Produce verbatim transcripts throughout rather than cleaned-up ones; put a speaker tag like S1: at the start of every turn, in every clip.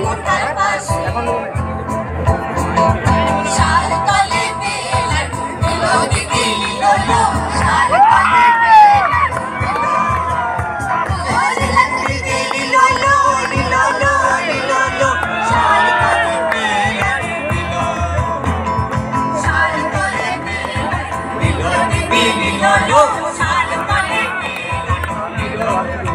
S1: কোঠার পাশে শাল তলে বেলা ঢুকলো দিদি লোলো শাল তলে বেলা দিদি লোলো লোলো লোলো শাল তলে বেলা দিলো শাল তলে বেলা দিলো দিদি লোলো শাল তলে বেলা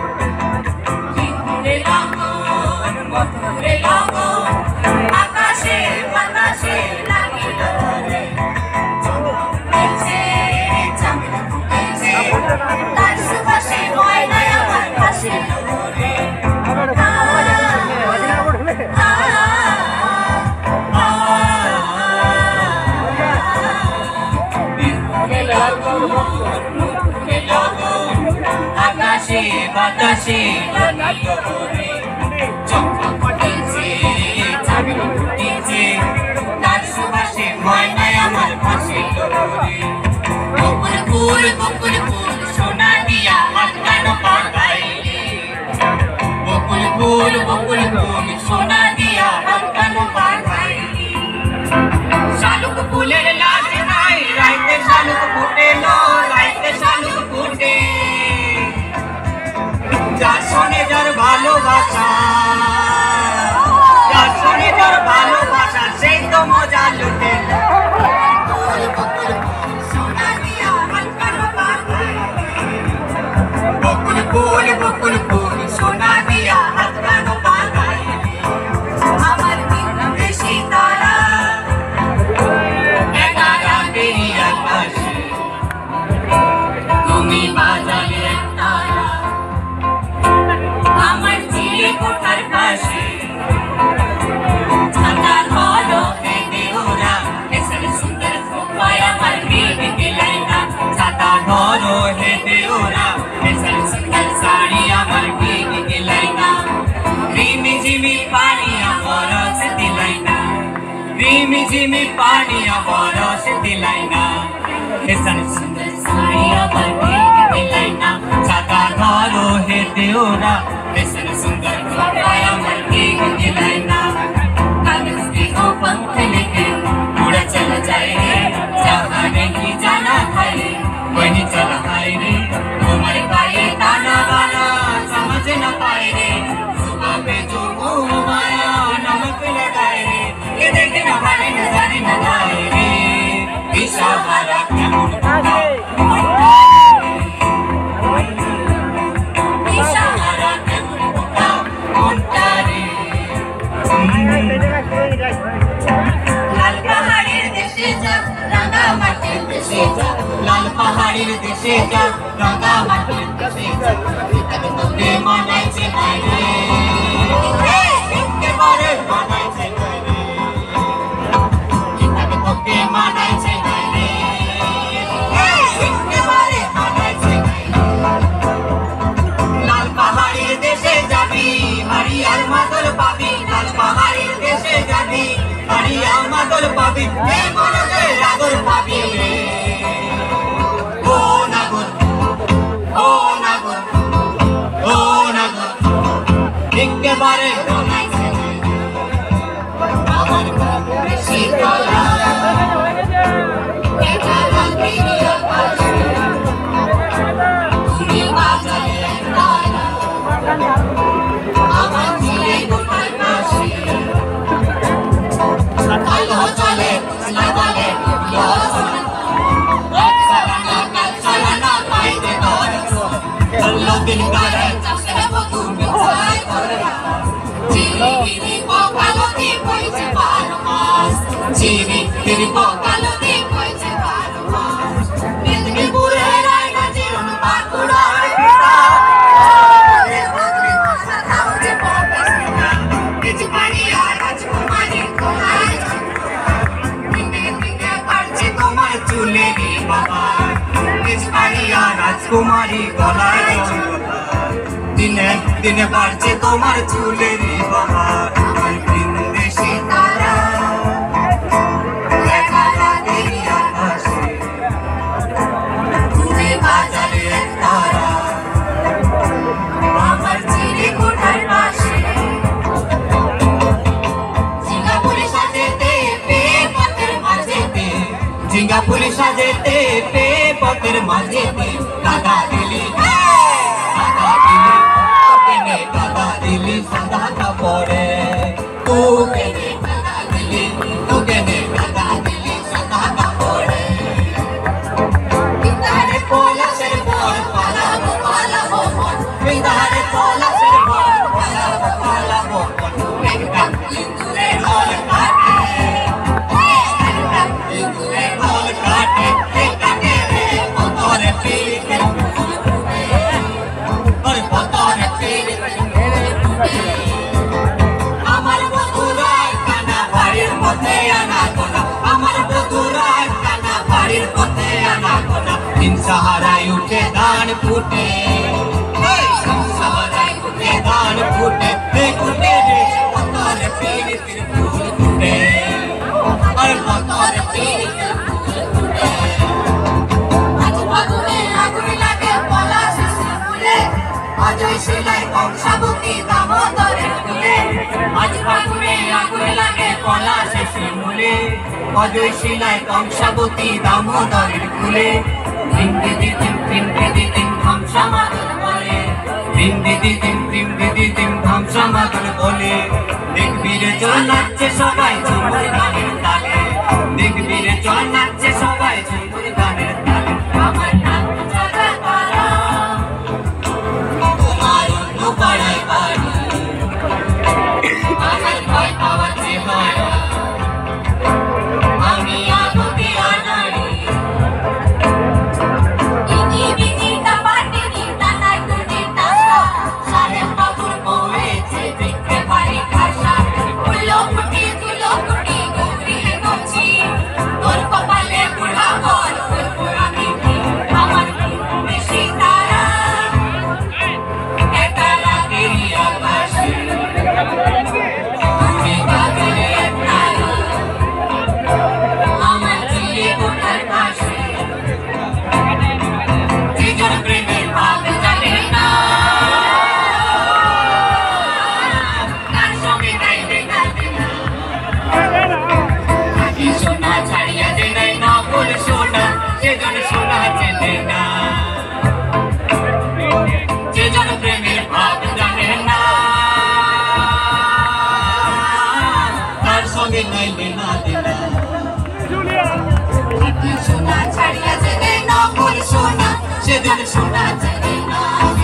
S1: দিলো লাগন মধুরে লাগন আকাশে বাতাসে লাগিল রে চমকেছে চাঁদ ফুটেছে তার সুবাসে ময়নায় আমার ভাসিল রে আকাশে বাতাসে লাগিল রে চমক ফুটেছে চাঁদ ফুটেছে তার সুবাসে ময়নায় আমার ভাসিল রে বকুল ফুল বকুল ফুল সোনা দিয়া আটকানো পাগাইলে বকুল ফুল বকুল ফুল সোনা দিয়া আটকানো পাগাইলে শালুক ফুলের লাজ নাই রাইতে শালুক ফুটে লো রাইতে শালুক ফুটে যার শোনে যার ভালোবাসা যার শোনে যার ভালোবাসা সেই তো মজা লুটে বকুল ফুল বকুল ফুল সোনা দিয়া আটকানো পাগাইলে আমার বিদেশি তারা একারা বেরিয়ে আকাশে তুমি বাজালে এক তারা আমার চিড়ে কোঠার পাশে ছাতা ধরো হেঁটে ওরা এসে সুন্দর খোপায় আমার বেবি দিলাই না ছাতা ধরো হেঁটে ওরা এসে সুন্দর শাড়ি আমার বেবি দিলাই না রিমি ঝিমি পানি বরস দিলাই না রিমি ঝিমি পানি বরস দিলাই না এসে সুন্দর শাড়ি আমার বেবি দিলাই না ছাতা ধরো হেঁটে ওরা এসে সুন্দর খোপায় আমার বেবি দিলাই না कागज के ओ पंख लेके उड़ा चला जाए रे जहाँ नहीं जाना है वहीं चला है रे तुम्हारे पाए ताना बाना समझ न पाए रे सुबह पे जो घुमाया नमक लगाए रे ये देखे न हमारे नजारे न आए रे दिशा हमारा क्या दिशा हमारा क्या मुंडा रे লাল পাহাড়ের দেশে যা রাঙা মাটির দেশে যা লাল পাহাড়ের দেশে যা রাঙা মাটির দেশে যা তবে তোকে মানাইছে নাই রে একেবারে মানাইছে নাই রে তবে তোকে মানাইছে নাই রে একেবারে মানাইছে নাই লাল পাহাড়ের দেশে যাবি হারিয়ার মাদল পাবি লাল পাহাড়ের দেশে যাবি হারিয়ার মাদল পাবি এ মনে রাগর পাবি রে ও নাগর ও নাগর ও নাগর একেবারে মানাইছে আমার বেশি তারা একারা বেরিয়ে আসে তুমি বাজারে তারা আমার চিড়ে কোঠার পাশে কালো চলে লাগালে এক সালানা কাল সালানা পাইতে দরস চলো দিন কারে চাষে তুমি চাই করে চিড়ি চিড়ি কালো দি পয়সে বারো মাস চিড়ি চিড়ি কালো দি পয়সে বারো মাস মেদিনীপুরে রায়না জীবন বাঁকুড়ার পিতা চুলেরি বাবা রাজকুমারী গলায় দিনে দিনে বাড়ছে তোমার চুলেরি বাবা বিদেশি তারা তুমি বাজারে তারা আমার চিড়ে কোঠার পাশে মাঝেতে দাদা দিলি দাদা দিলি কেনে দাদা দিলি সাদা কাপড়ে তু কেনে দাদা দিলি তু কেনে দাদা দিলি সাদা কাপড়ে বিদারে পলাশের বল পালাবো পালাবো মন বিদারে পলাশের বল পালাবো পালাবো মন একটা ইন্দুরে রল কাটে একটা ইন্দুরে রল কাটে এটাকে রে পতরে পিড়িতে ওরে পতরে পিড়িতে আমার বধুরাই কানা বাড়ির পথে আনা গোনা আমার বধুরাই কানা বাড়ির পথে আনা গোনা দিন সাহারায় উঠে দান ফুটে সাহারায় উঠে দান ফুটে দেখুটে রে পতরে পিড়িতে ফুল ফুটে আর পতরে পিড়িতে ফুল ফুটে আজ বাগুনে আগুন লাগে পলাশ ফুলে আজ ওই সেলাই কংসাবতী দামোদরের ফুলে আজ বাগুনে আগুন লাগে পলাশ ফুলে আজ ওই সেলাই কংসাবতী দামোদরের ফুলে দিন দিদি দিন দিন দিদি দিন ধামসা মাদল বলে দিন দিদি দিন দিন দিদি দিন ধামসা মাদল বলে দেখবি রে চল নাচছে সবাই ঝুমুর গানের তালে দেখবি রে চল নাচছে সবাই ঝুমুর গানের তালে আমার নাম চলা তারা তোমার অন্য পাড়ায় বাড়ি আমার ভয় পাওয়া চেহারা আমি আগুনে আনাড়ি ইনি বিনিটা পাটিনিটা নাই দুনিটা সাহেব বাবুর বউয়েছে দেখতে পারি খাসা ফুলো ফুটি তুলো ফুটি গৌরী গছি তোর কপালে বুড়া বল ফুল আমি আমার বেশি তারা এতারা গিরি আকাশে তুমি বাগরে তারা আমার জিয়ে কোঠার পাশে দুজন প্রেমের ভাব জানে না তার সঙ্গে গাইবে গাইবে না আগে সোনা ছাড়িয়া যে নাই না বলে সোনা সেজন সোনা চেনে না যেজন প্রেমের ভাব জানে না তার সঙ্গে নাইবে না দেনা আগে সোনা ছাড়িয়া যে নাই না বলে সোনা সেজন সোনা চেনে না